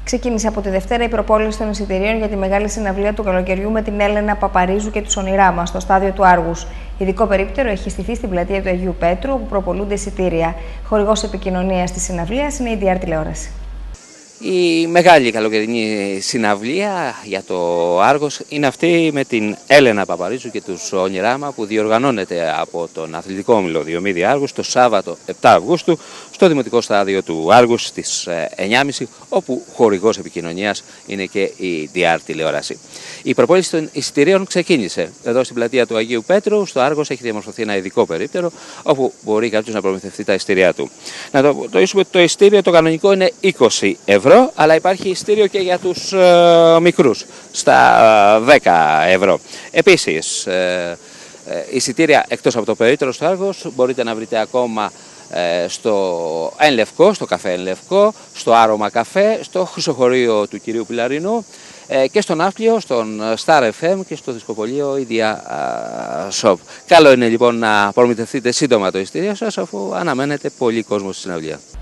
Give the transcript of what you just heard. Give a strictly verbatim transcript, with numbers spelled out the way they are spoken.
Ξεκίνησε από τη Δευτέρα η προπόληση των εισιτηρίων για τη μεγάλη συναυλία του καλοκαιριού με την Έλενα Παπαρίζου και του Ονειράμα στο στάδιο του Άργους. Ειδικό περίπτερο έχει στηθεί στην πλατεία του Αγίου Πέτρου, όπου προπολούνται εισιτήρια. Χορηγός επικοινωνίας της συναυλίας είναι η ντι αρ τηλεόραση. Η μεγάλη καλοκαιρινή συναυλία για το Άργος είναι αυτή με την Έλενα Παπαρίζου και τους Ονειράμα, που διοργανώνεται από τον Αθλητικό Όμιλο Διομήδη Άργους το Σάββατο επτά Αυγούστου στο Δημοτικό Στάδιο του Άργους στις εννιά και μισή, όπου χορηγός επικοινωνίας είναι και η ντι αρ τηλεόραση. Η προπόληση των εισιτηρίων ξεκίνησε εδώ στην πλατεία του Αγίου Πέτρου. Στο Άργος έχει διαμορφωθεί ένα ειδικό περίπτερο όπου μπορεί κάποιος να προμηθευτεί τα εισιτήριά του. Να το τονίσουμε ότι το εισιτήριο το κανονικό είναι είκοσι ευρώ, αλλά υπάρχει εισιτήριο και για τους ε, μικρούς στα ε, δέκα ευρώ. Επίσης, ε, ε, εισιτήρια εκτός από το περίπτερο στο Άργος μπορείτε να βρείτε ακόμα ε, στο Εν Λευκό, στο καφέ Εν Λευκό, στο Άρωμα Καφέ, στο χρυσοχωρείο του κυρίου Πιλαρινού ε, και στον Ναύπλιο, στον Star εφ εμ και στο δισκοπωλείο Idea Shop. Καλό είναι λοιπόν να προμηθευτείτε σύντομα το εισιτήριο σας, αφού αναμένετε πολύ κόσμο στη συναυλία.